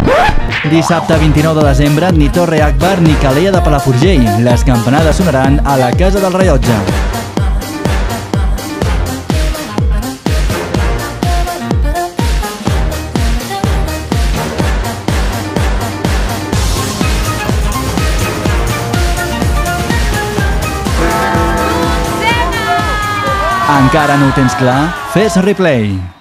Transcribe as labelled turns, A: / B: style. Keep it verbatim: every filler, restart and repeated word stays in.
A: Dissabte vint-i-nou de desembre, ni Torre Akbar ni Calella de Palafrugell. Les campanades sonaran a la Casa del Rellotge. Encara no ho tens clar? Fes replay.